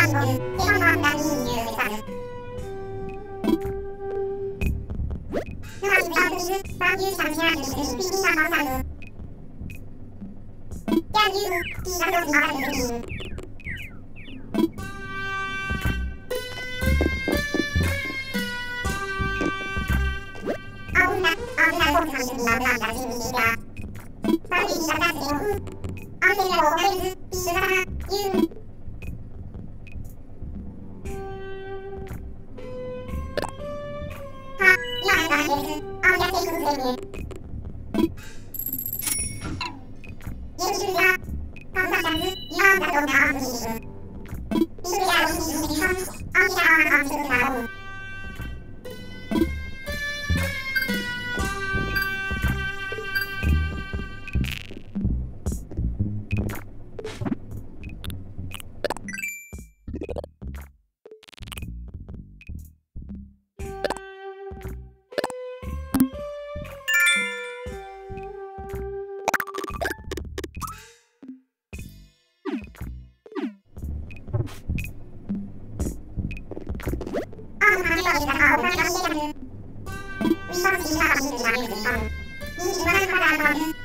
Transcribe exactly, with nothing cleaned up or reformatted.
Windows ที่ห้า มีหนึ่งล้านหนึ่งพันมีหนึ่งล้านพันล้าน